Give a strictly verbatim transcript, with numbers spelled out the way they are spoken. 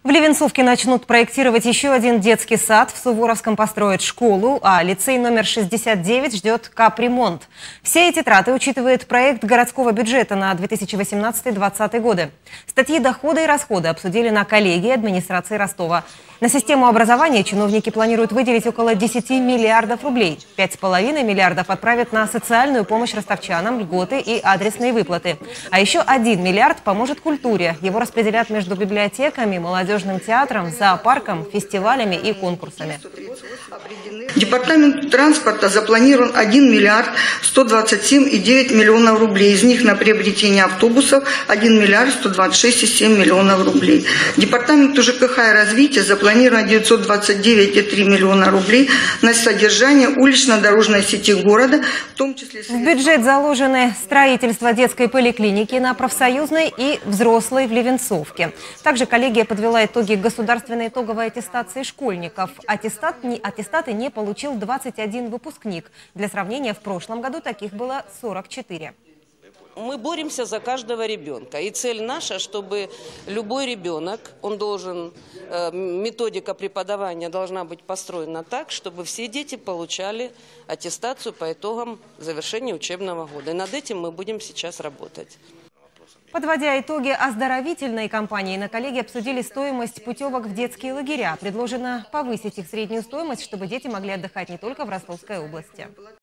В Левенцовке начнут проектировать еще один детский сад, в Суворовском построят школу, а лицей номер шестьдесят девять ждет капремонт. Все эти траты учитывает проект городского бюджета на две тысячи восемнадцатый — две тысячи двадцатый годы. Статьи дохода и расхода обсудили на коллегии администрации Ростова. На систему образования чиновники планируют выделить около десяти миллиардов рублей. пять с половиной миллиардов отправят на социальную помощь ростовчанам, льготы и адресные выплаты. А еще один миллиард поможет культуре. Его распределят между библиотеками, молодежным театром, зоопарком, фестивалями и конкурсами. Департаменту транспорта запланирован один миллиард сто двадцать семь и девять миллионов рублей. Из них на приобретение автобусов один миллиард сто двадцать шесть и семь миллионов рублей. Департаменту ЖКХ и развития запланировано девятьсот двадцать девять и три миллиона рублей на содержание улично-дорожной сети города, в том числе... В бюджет заложены строительство детской поликлиники на Профсоюзной и взрослой в Левенцовке. Также коллегия подвела итоги государственной итоговой аттестации школьников. Аттестат, не, аттестаты не получил двадцать один выпускник. Для сравнения, в прошлом году таких было сорок четыре. Мы боремся за каждого ребенка. И цель наша, чтобы любой ребенок, он должен, э, методика преподавания должна быть построена так, чтобы все дети получали аттестацию по итогам завершения учебного года. И над этим мы будем сейчас работать. Подводя итоги оздоровительной кампании, на коллегии обсудили стоимость путевок в детские лагеря. Предложено повысить их среднюю стоимость, чтобы дети могли отдыхать не только в Ростовской области.